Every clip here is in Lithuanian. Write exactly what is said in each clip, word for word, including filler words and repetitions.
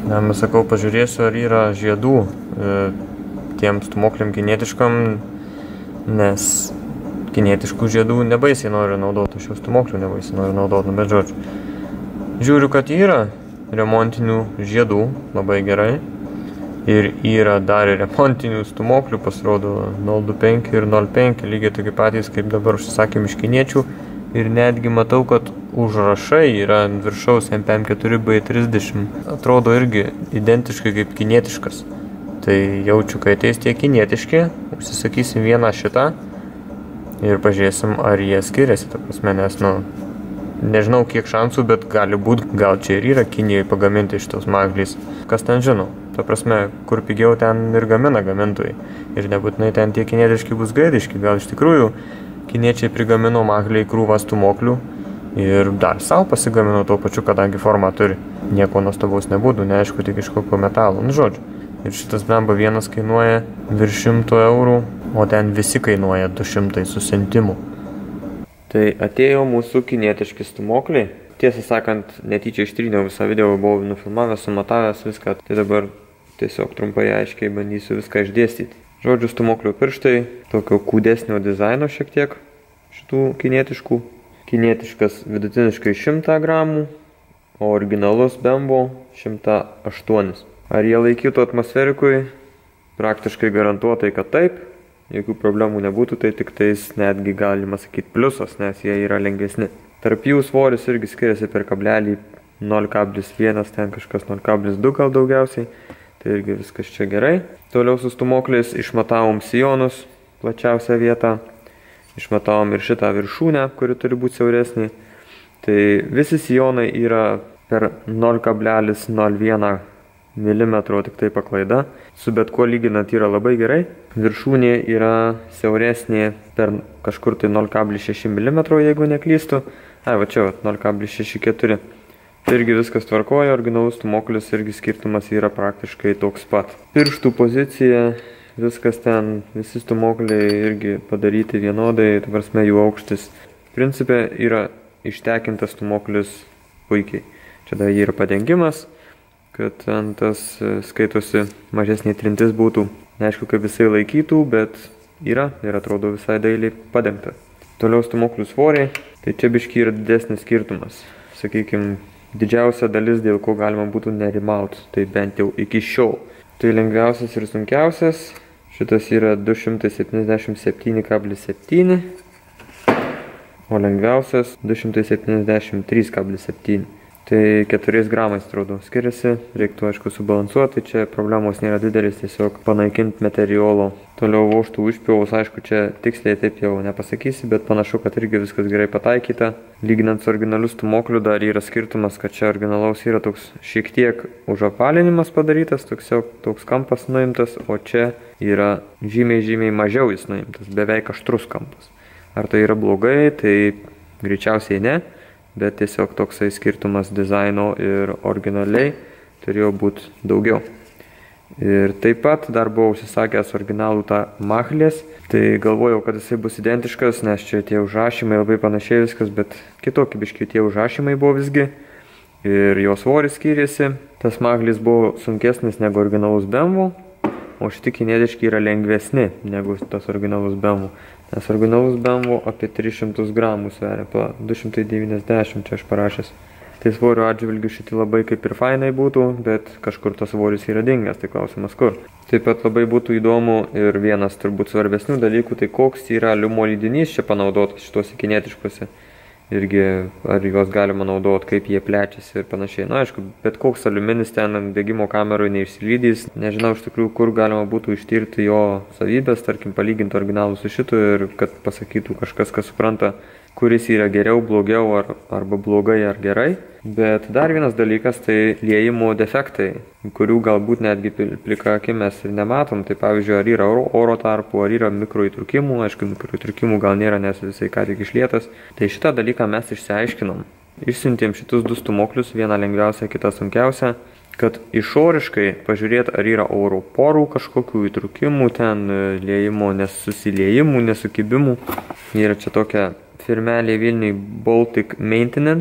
Mes sakau, pažiūrėsiu, ar yra žiedų e, tiems stumokliam kinietiškam, nes kinietiškų žiedų nebaisiai noriu naudoti, šios stumoklių nebaisiai noriu naudoti, nu, bet žodžiu. Žiūriu, kad yra remontinių žiedų, labai gerai. Ir yra dar remontinių stumoklių, pasirodo nol du penki ir nol penki, lygiai tokie patys, kaip dabar užsisakėm iš kiniečių. Ir netgi matau, kad užrašai yra ant viršaus M P M keturi B trisdešimt. Atrodo irgi identiškai kaip kinietiškas. Tai jaučiu, kai ateis tie kinietiški, užsisakysim vieną šitą ir pažiūrėsim, ar jie skiriasi. Ta prasme, nes, nu, nežinau kiek šansų, bet gali būt, gal čia ir yra Kinijoje pagaminti šitos maglys. Kas ten žino? Ta prasme, kur pigiau ten ir gamina gamintojai. Ir nebūtinai ten tie kinietiški bus gaidiški. Gal iš tikrųjų kiniečiai prigamino magliai krūvą stumoklių ir dar savo pasigamino tuo pačiu, kadangi formą turi. Nieko nuostabaus nebūtų, neaišku, tik iš kokio metalo. Nu, žodžiu. Ir šitas blemba vienas kainuoja virš šimto eurų, o ten visi kainuoja du šimtai su centimu. Tai atėjo mūsų kinietiški stumokliai. Tiesą sakant, netyčia ištryniau visą video, buvau nufilmavęs, sumatavęs viską, tai dabar tiesiog trumpai aiškiai bandysiu viską išdėstyti. Žodžiu, stumoklių pirštai, tokio kūdesnio dizaino šiek tiek šitų kinietiškų. Kinietiškas vidutiniškai šimtą gramų, o originalus Bembo šimtą aštuoni. Ar jie laikytų atmosferikui? Praktiškai garantuotai, kad taip. Jokių problemų nebūtų, tai tik tais netgi galima sakyti pliusas, nes jie yra lengvesni. Tarp jų svoris irgi skiriasi per kablelį nol kablis vienas, ten kažkas nol kablis du gal daugiausiai. Tai irgi viskas čia gerai. Toliau su stumokliais išmatavom sijonus, plačiausią vietą. Išmatavom ir šitą viršūnę, kuri turi būti siauresnė. Tai visi sijonai yra per nol kablis nol vienas milimetro, tik tai paklaida. Su bet kuo lyginant yra labai gerai. Viršūnė yra siauresnė per kažkur tai nol kablis šeši milimetro, jeigu neklystu. Ai, va čia, nol kablis šeši keturi. Tai irgi viskas tvarkoja, originalus stumoklis irgi skirtumas yra praktiškai toks pat. Pirštų pozicija, viskas ten, visi stumokliai irgi padaryti vienodai, ta prasme jų aukštis. Principe yra ištekintas stumoklis puikiai. Čia dar yra padengimas, kad ten tas skaitosi mažesnė trintis būtų. Neaišku, kaip visai laikytų, bet yra ir atrodo visai dailiai padengta. Toliau stumoklių svoriai, tai čia biški yra didesnis skirtumas. Sakykime, didžiausia dalis, dėl ko galima būtų nerimauti, tai bent jau iki šiol. Tai lengviausias ir sunkiausias, šitas yra du šimtai septyniasdešimt septyni kablis septyni, o lengviausias du šimtai septyniasdešimt trys kablis septyni. Tai keturiais gramais, atrodo, skiriasi, reiktų aišku subalansuoti, čia problemos nėra didelis, tiesiog panaikinti meteriolo. Toliau vožtų užpjovus, aišku, čia tiksliai taip jau nepasakysi, bet panašu, kad irgi viskas gerai pataikyta. Lyginant su originaliu stumokliu dar yra skirtumas, kad čia originalaus yra toks šiek tiek užapalinimas padarytas, toks, toks kampas nuimtas, o čia yra žymiai, žymiai mažiau jis nuimtas, beveik aštrus kampas. Ar tai yra blogai, tai greičiausiai ne. Bet tiesiog toksai skirtumas dizaino ir originaliai turėjo būti daugiau. Ir taip pat dar buvau užsisakęs originalų tą machlės, tai galvojau, kad jisai bus identiškas, nes čia tie užrašymai labai panašiai viskas, bet kitokie biški tie užrašymai buvo visgi. Ir jo svoris skyrėsi, tas machlis buvo sunkesnis negu originalus Bembo, o šitie kinietiški yra lengvesni negu tas originalus Bembo. Nes originalus Bembo apie tris šimtus gramų sveria, du šimtai devyniasdešimt čia aš parašęs. Tai svorio atžvilgių šitie labai kaip ir fainai būtų, bet kažkur tas svoris yra dingęs, tai klausimas kur. Taip pat labai būtų įdomu ir vienas turbūt svarbesnių dalykų, tai koks yra liumo lydinys čia panaudotas šituose kinietiškuose. Irgi ar juos galima naudoti, kaip jie plečiasi ir panašiai. Na, aišku, bet koks aliuminis ten ant degimo kameroj neišsilydys. Nežinau iš tikrųjų, kur galima būtų ištirti jo savybės, tarkim, palyginti originalų su šitu ir kad pasakytų kažkas, kas supranta, kuris yra geriau, blogiau ar, arba blogai ar gerai. Bet dar vienas dalykas, tai liejimo defektai, kurių galbūt netgi plika akimi mes ir nematom. Tai pavyzdžiui, ar yra oro, oro tarpų, ar yra mikroįtrūkimų. Aišku, mikroįtrūkimų gal nėra, nes visai ką tik išlietas. Tai šitą dalyką mes išsiaiškinom. Išsiuntėm šitus du stumoklius, vieną lengviausią, kitą sunkiausią, kad išoriškai pažiūrėti, ar yra oro porų kažkokių įtrūkimų, ten liejimo nesusiliejimų, nesukibimų. Yra čia tokia firmelė Vilniui Baltic Maintenance.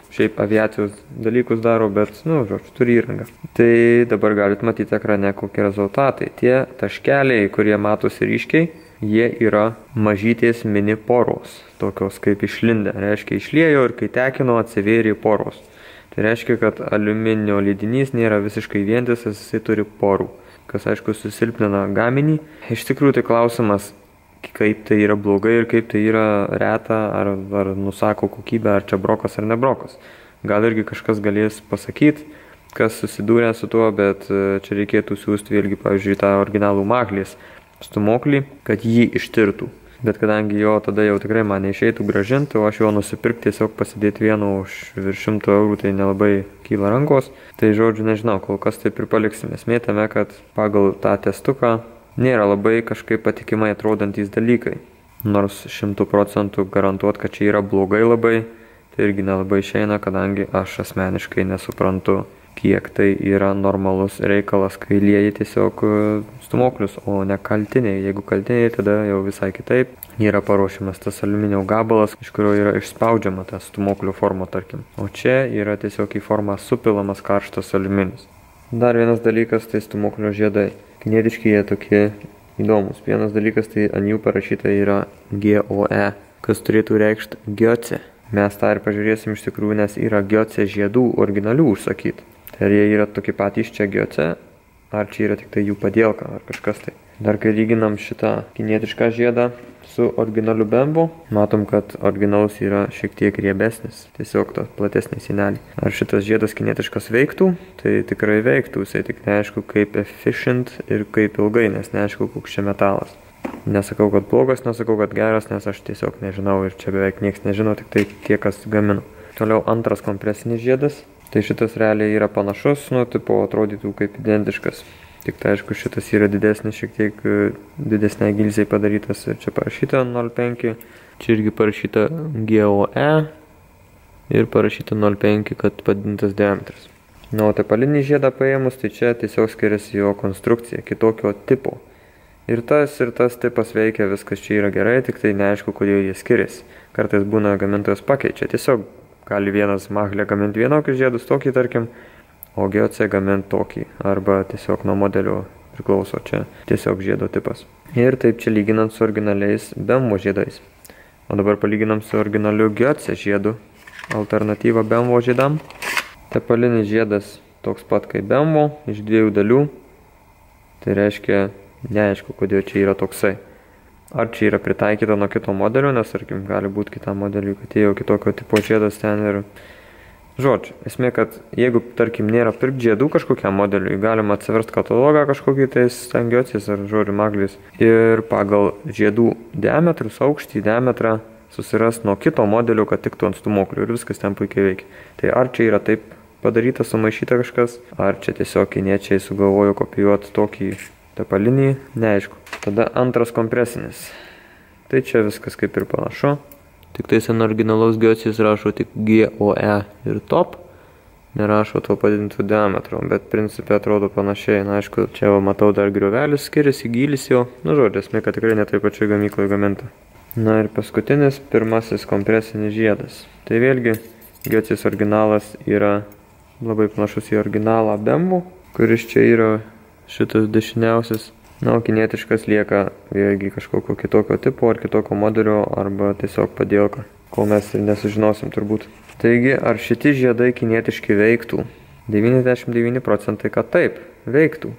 šiaip aviacijos dalykus daro, bet, nu, žodžiu, turi įrangą. Tai dabar galit matyti ekrane kokie rezultatai. Tie taškeliai, kurie matosi ryškiai, jie yra mažytės mini poros, tokios kaip išlindę. Reiškia, išliejo ir kai tekino atsivėrė poros. Tai reiškia, kad aliuminio lydinys nėra visiškai vientisas, jisai turi porų, kas aišku susilpnina gaminį. Iš tikrųjų tai klausimas, kaip tai yra blogai ir kaip tai yra reta, ar, ar nusako kokybę, ar čia brokas ar nebrokas. Gal irgi kažkas galės pasakyti, kas susidūrė su tuo, bet čia reikėtų siūsti vėlgi, pavyzdžiui, tą originalų Maglės stūmoklį, kad jį ištirtų. Bet kadangi jo tada jau tikrai man neišeitų grąžinti, o aš jo nusipirkti tiesiog pasidėti vienu už virš šimto eurų, tai nelabai kyla rankos. Tai žodžiu, nežinau, kol kas taip ir paliksim. Esmė tame, kad pagal tą testuką nėra labai kažkaip patikimai atrodantys dalykai. Nors šimtų procentų garantuot, kad čia yra blogai labai, tai irgi nelabai išeina, kadangi aš asmeniškai nesuprantu, kiek tai yra normalus reikalas, kai lieji tiesiog stūmoklius, o ne kaltiniai. Jeigu kaltiniai, tada jau visai kitaip. Yra paruošiamas tas aliuminio gabalas, iš kurio yra išspaudžiama ta stūmoklio forma, tarkim. O čia yra tiesiog į formą supilamas karštas aliuminis. Dar vienas dalykas, tai stūmoklio žiedai. Kinietiški jie tokie įdomus. Vienas dalykas, tai ant jų parašyta yra G O E, kas turėtų reikšti Gioce. Mes tą ir pažiūrėsim iš tikrųjų, nes yra Gioce žiedų originalių užsakyti. Tai ar jie yra tokie patys čia Gioce, ar čia yra tik tai jų padėlka, ar kažkas tai. Dar kai lyginam šitą kinietišką žiedą su originaliu Bembo, matom, kad originalus yra šiek tiek riebesnis, tiesiog tas platesnis sienelį. Ar šitas žiedas kinietiškas veiktų? Tai tikrai veiktų, jisai tik neaišku kaip efficient ir kaip ilgai, nes neaišku koks čia metalas. Nesakau, kad blogas, nesakau, kad geras, nes aš tiesiog nežinau ir čia beveik nieks nežino, tik tai tie, kas gamino. Toliau antras kompresinis žiedas, tai šitas realiai yra panašus, nu, tipo atrodytų kaip identiškas. Tik tai aišku, šitas yra didesnis, šiek tiek didesnė gilzė padarytas ir čia parašyta nol penki, čia irgi parašyta G O E ir parašyta nol penki, kad padidintas diametras. Na, o tepalinį žiedą paėmus, tai čia tiesiog skiriasi jo konstrukcija, kitokio tipo. Ir tas ir tas tipas veikia, viskas čia yra gerai, tik tai neaišku, kodėl jie skiriasi. Kartais būna gamintojas pakeičia, tiesiog gali vienas Maglė gaminti vienokius žiedus, tokį tarkim, o G O C gamint tokį, arba tiesiog nuo modelio priklauso čia tiesiog žiedo tipas. Ir taip čia lyginant su originaliais Bembo žiedais. O dabar palyginam su originaliu G O C žiedu, alternatyva Bembo žiedam. Tepalinis žiedas toks pat kaip Bembo, iš dviejų dalių. Tai reiškia, neaišku, kodėl čia yra toksai. Ar čia yra pritaikyta nuo kito modelio, nes, tarkim, gali būti kitam modeliui, kad atėjo kitokio tipo žiedas ten ir... Žodžiu, esmė, kad jeigu, tarkim, nėra pirkti žiedų kažkokiam modeliui, galima atsiversti katalogą kažkokį tais Giocės ar žodžiu Maglis ir pagal žiedų diametrus, aukštį, diametrą susirasti nuo kito modelio, kad tiktų ant stūmoklių ir viskas ten puikiai veikia. Tai ar čia yra taip padaryta, sumaišyta kažkas, ar čia tiesiog kiniečiai sugalvojo kopijuoti tokį tepalinį, neaišku. Tada antras kompresinis. Tai čia viskas kaip ir panašu. Tik tais ant originalaus Giocės rašo tik G O E ir top, nerašo to padidinto diametro, bet principė atrodo panašiai. Na, aišku, čia va, matau dar griovelis, skiriasi gylis jo, nu žodžiu, esmė, kad tikrai ne taip pačioj gamykloje gaminta. Na ir paskutinis, pirmasis kompresinis žiedas. Tai vėlgi, Giocės originalas yra labai panašus į originalą Bembo, kuris čia yra šitas dešiniausias. Na, o kinietiškas lieka vėlgi kažkokio kitokio tipo ar kitokio modelio arba tiesiog padėlka, ko mes ir nesužinosim turbūt. Taigi, ar šitie žiedai kinietiški veiktų? devyniasdešimt devyni procentai, kad taip, veiktų.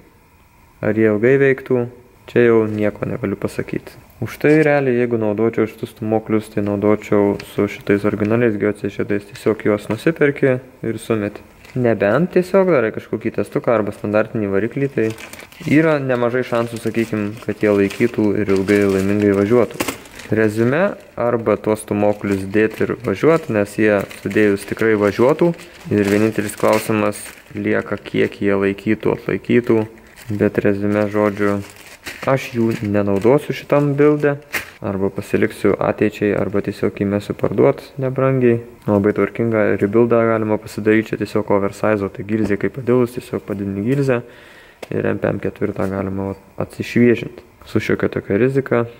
Ar jie ilgai veiktų? Čia jau nieko negaliu pasakyti. Už tai realiai, jeigu naudočiau šitus stūmoklius, tai naudočiau su šitais originaliais Giocės žiedais, tiesiog juos nusiperki ir sumeti. Nebent tiesiog darai kažkokį testuką arba standartinį variklį, tai yra nemažai šansų, sakykim, kad jie laikytų ir ilgai laimingai važiuotų. Reziume, arba tuos stūmoklius dėti ir važiuoti, nes jie sudėjus tikrai važiuotų. Ir vienintelis klausimas lieka, kiek jie laikytų, atlaikytų. Bet reziume, žodžiu, aš jų nenaudosiu šitam bilde. Arba pasiliksiu ateičiai, arba tiesiog įmesiu parduot nebrangiai. Labai tvarkinga rebuildą galima pasidaryti, čia tiesiog oversize, tai gilzė kaip padilus, tiesiog padidini gilzę ir M P M keturi galima atsišviežinti. Su šiokia tokia rizika,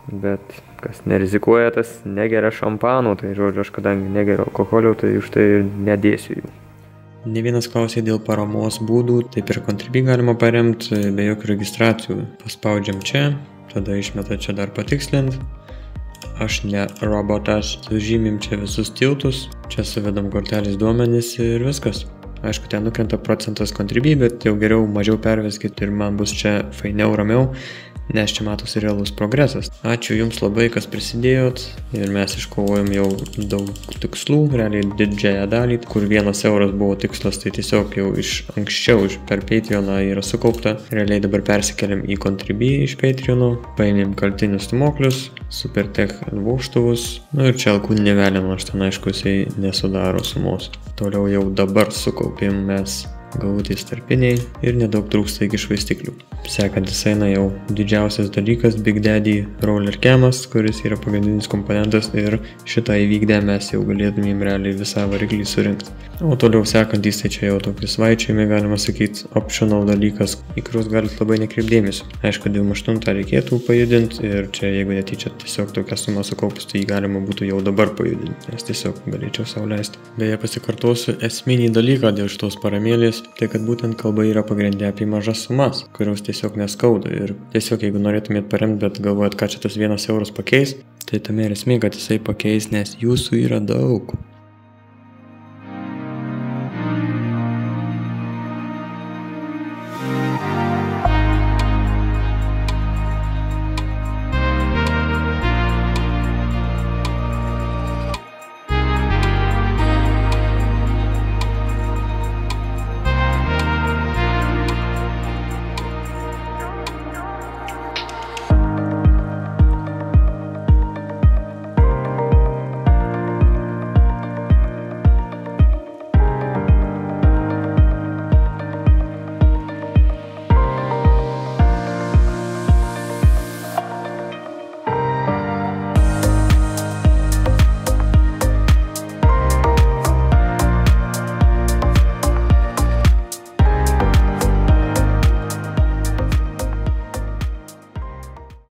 bet kas nerizikuoja, tas negeria šampanų, tai žodžiu, aš kadangi negeriu alkoholio, tai už tai nedėsiu jų. Ne vienas klausė dėl paramos būdų, tai per Contribui galima paremti be jokių registracijų. Paspaudžiam čia, tada išmeta čia dar patikslint. Aš ne robotas, sužymim čia visus tiltus, čia suvedam kortelės duomenis ir viskas. Aišku, ten nukrenta procentas Contribui, bet jau geriau mažiau perveskit ir man bus čia fainiau, ramiau, nes čia matosi realus progresas. Ačiū Jums labai, kas prisidėjot ir mes iškovojom jau daug tikslų, realiai didžiąją dalį, kur vienas euras buvo tikslas, tai tiesiog jau iš anksčiau iš per Patreoną yra sukaupta. Realiai dabar persikeliam į Contribui iš Patreono, paėmėm kaltinius stumoklius, Supertech vožtuvus, nu ir čia alkūninė velė, nors ten aišku jisai nesudaro sumos. Toliau jau dabar sukaupėm mes galvutės tarpiniai ir nedaug trūksta iki švaistiklių. Sekantis eina jau didžiausias dalykas Big Daddy Roller Camas, kuris yra pagrindinis komponentas ir šitą įvykdę mes jau galėtumėm realiai visą variklį surinkti. O toliau sekantys tai čia jau tokie svaičiami, galima sakyti, optional dalykas, į kuriuos galit labai nekreipdėmėsi. Aišku, dvidešimt aštuntą reikėtų pajudinti ir čia jeigu netyčia tiesiog tokią sumą sukaupus, tai galima būtų jau dabar pajudinti, nes tiesiog galėčiau sau leisti. Beje, pasikartosiu esminį dalyką dėl šitos paramėlės, tai kad būtent kalba yra pagrindė apie mažas sumas, kurios tiesiog neskauda ir tiesiog jeigu norėtumėt paremti, bet galvojat, ką čia tas vienas euras pakeis, tai tame ir esmė, kad jisai pakeis, nes jūsų yra daug.